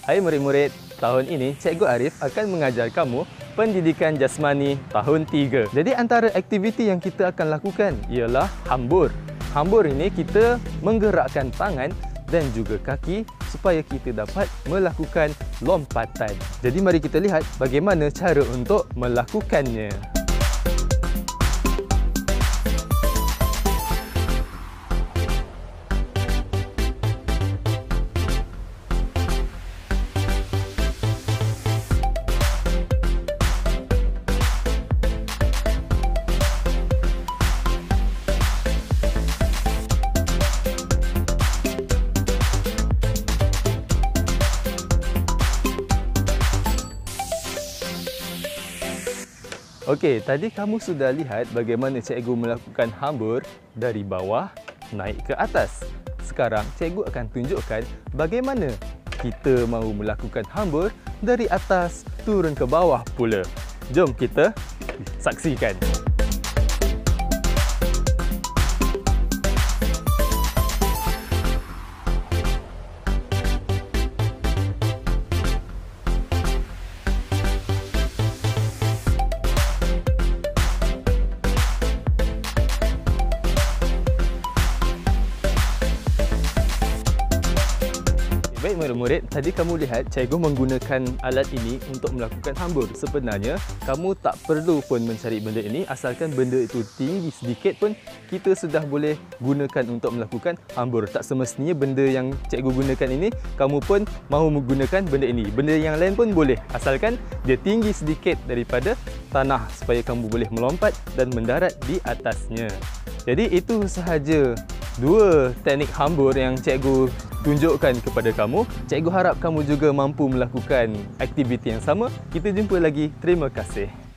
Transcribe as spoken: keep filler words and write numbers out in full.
Hai murid-murid, tahun ini Cikgu Arif akan mengajar kamu pendidikan jasmani tahun tiga. Jadi antara aktiviti yang kita akan lakukan ialah hambur. Hambur ini kita menggerakkan tangan dan juga kaki supaya kita dapat melakukan lompatan. Jadi mari kita lihat bagaimana cara untuk melakukannya. Okey, tadi kamu sudah lihat bagaimana cikgu melakukan hambur dari bawah naik ke atas. Sekarang cikgu akan tunjukkan bagaimana kita mahu melakukan hambur dari atas turun ke bawah pula. Jom kita saksikan. Baik murid-murid, tadi kamu lihat cikgu menggunakan alat ini untuk melakukan hambur. Sebenarnya, kamu tak perlu pun mencari benda ini, asalkan benda itu tinggi sedikit pun kita sudah boleh gunakan untuk melakukan hambur. Tak semestinya benda yang cikgu gunakan ini, kamu pun mahu menggunakan benda ini. Benda yang lain pun boleh, asalkan dia tinggi sedikit daripada tanah supaya kamu boleh melompat dan mendarat di atasnya. Jadi itu sahaja dua teknik hambur yang cikgu tunjukkan kepada kamu. Cikgu harap kamu juga mampu melakukan aktiviti yang sama. Kita jumpa lagi. Terima kasih.